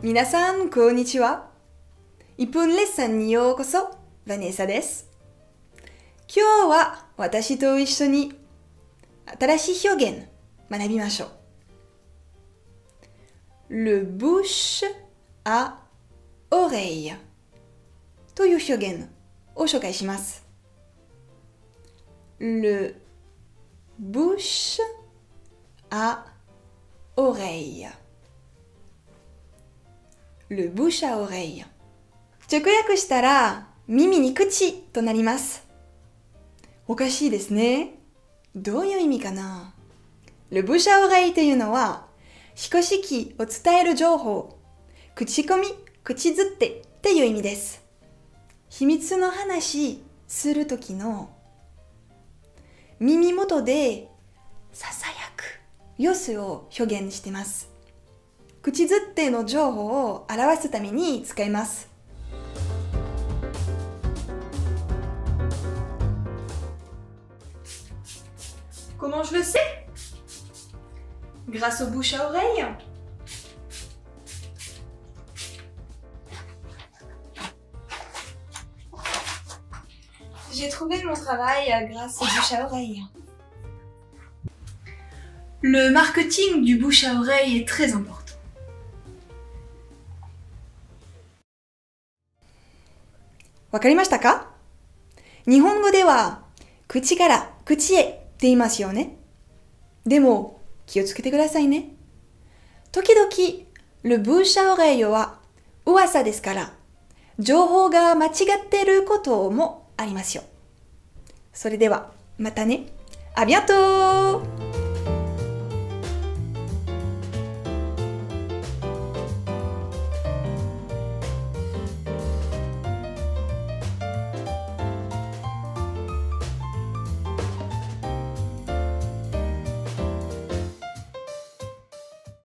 皆さん、こんにちは。1分レッスンにようこそ、ヴァネーサです。今日は私と一緒に新しい表現学びましょう。Le bouche à oreille という表現を紹介します。Le bouche à oreille。Le bouche à oreille。直訳したら、耳に口となります。おかしいですね。どういう意味かな？ Le bouche à oreille というのは、指揮式を伝える情報、口コミ、口づてっていう意味です。秘密の話するときの耳元でささやく様子を表現しています。口づての情報を表すために使います。Comment je le sais? Grâce au bouche à oreille. J'ai trouvé mon travail grâce au bouche à oreille. Le marketing du bouche à oreille est très important. わかりましたか？日本語では口から口へって言いますよね。でも気をつけてくださいね。時々、le bouche à oreille は噂ですから、情報が間違っていることもありますよ。それでは、またね。À bientôt!